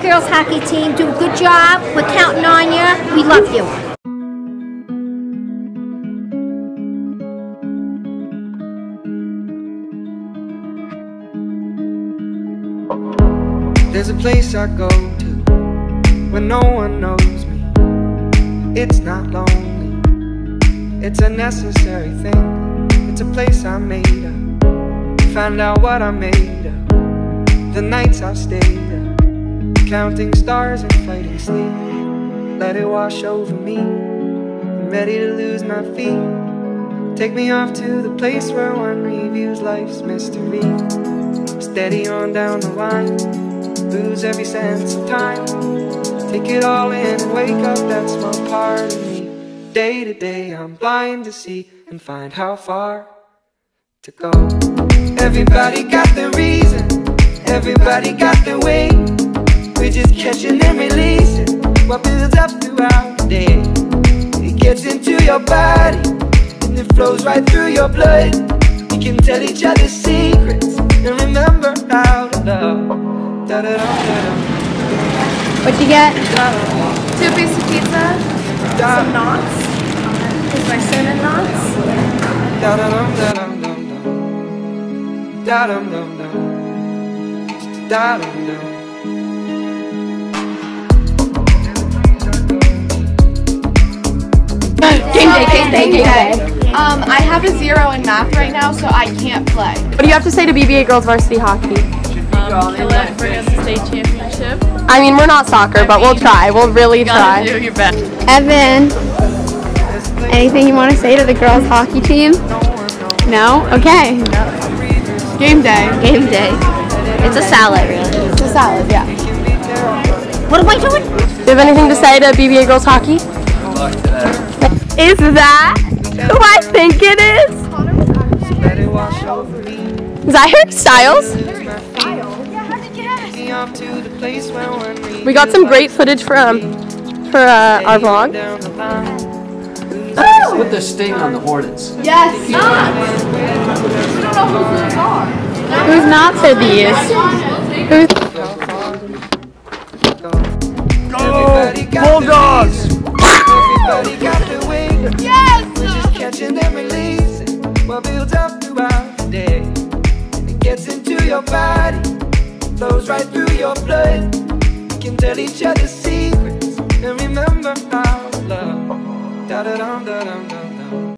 girls hockey team do a good job. We're counting on you. We love you. There's a place I go to when no one knows me. It's not lonely, it's a necessary thing. It's a place I made up, find out what I made of. The nights I've stayed up, counting stars and fighting sleep. Let it wash over me, I'm ready to lose my feet. Take me off to the place where one reviews life's mystery. Steady on down the line, lose every sense of time. Take it all in and wake up that small part of me. Day to day I'm blind to see and find how far to go. Everybody got their reason, everybody got their way. We're just catching and releasing what builds up throughout the day. It gets into your body and it flows right through your blood. We can tell each other secrets and remember how to love. Da -da -da -da -da. What'd you get? 2 pieces of pizza, some knots. Here's my cinnamon knots. Da -da -dum -da -dum -dum -dum. Da -dum -dum -dum. Da -dum -dum. Game day. I have a 0 in math right now, so I can't play. What do you have to say to BBA girls varsity hockey? Kill it, bring us a state championship. I mean, we're not soccer, but we'll try. We'll really try. Do your best. Evan, anything you want to say to the girls hockey team? No? Okay. Game day. Game day. It's a salad, really. It's a salad, yeah. What am I doing? Do you have anything to say to BBA girls hockey? Is that who I think it is? Is that Harry Styles? We got some great footage for our vlog. Put the sting on the Hornets. Yes. We don't know who those are. Whose knots are these? Who's Bulldogs! Everybody got their way. Yes! We're just catching and releasing what builds up throughout the day. It gets into your body, flows right through your blood. We can tell each other secrets and remember how to love. Da da dum da dum dum dum.